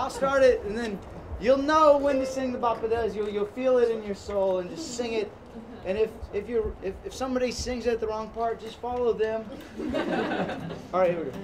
I'll start it, and then you'll know when to sing the Bapadas. You'll feel it in your soul, and just sing it. And if somebody sings at the wrong part, just follow them. All right, here we go.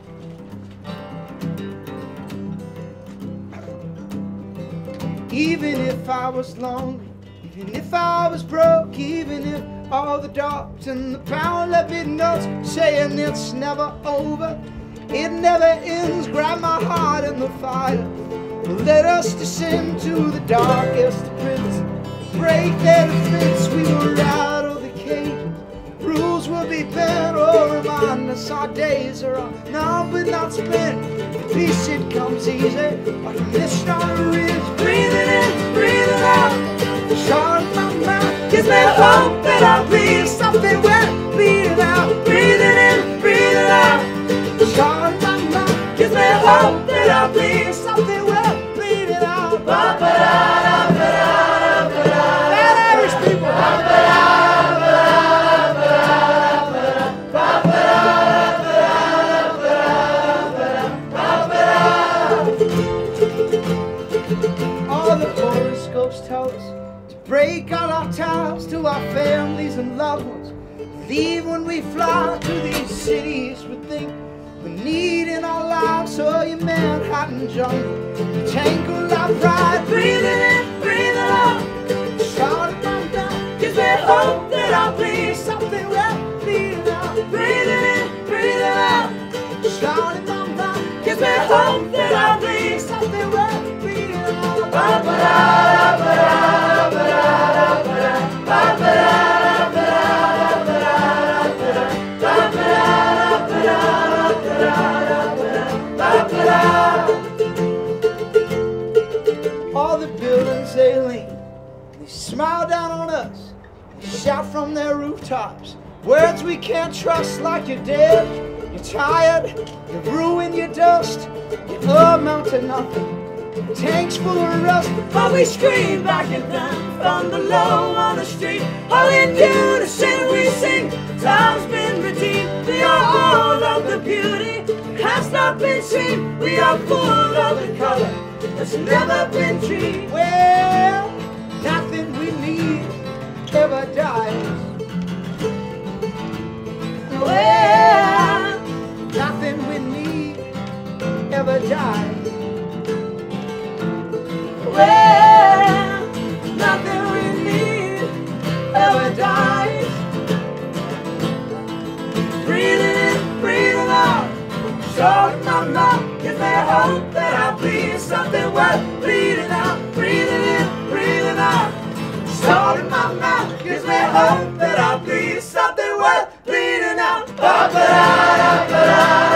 Even if I was lonely, even if I was broke, even if all the dogs and the pound let me notes saying it's never over, it never ends, grab my heart in the fire, let us descend to the darkest pits, break their defense, we will out of the cage, rules will be bent, or remind us our days are numbered, not spent, peace it comes easy, like a mist on a ridge, breathing in, breathing out, short my mouth, gives me hope that I'll be something wet, bleeding out, breathing in, breathing out, short my mouth, gives me hope that I'll be something wet, bleeding out, that Irish people, all the horoscopes tell us to break all our ties to our families and loved ones, leave when we fly to these cities we think we need in our lives, so you Manhattan jungle, tangle our pride, breathing in, breathing out, shout at my mouth, gives me hope that I'll be something wet, bleeding out, breathing in, breathing out, shout at my mouth, gives me hope that I'll be something wet, bleeding out. All the buildings they lean, they smile down on us, they shout from their rooftops, words we can't trust, like you're dead, you're tired, you're ruined, you're dust, you amount to nothing, tanks full of rust, but we scream back at them from below on the street, all in unison we sing, time's been redeemed, we are all of the beauty has not been seen, we are full of the color that's never been dreamed. Well, nothing we need ever dies. Well, nothing we need ever dies. Well, nothing we need ever dies. Breathing in, breathing out, short my mouth, gives me hope that I'll be something worth bleeding out, breathing in, breathing out, short my mouth, gives me hope that I'll be something worth bleeding out.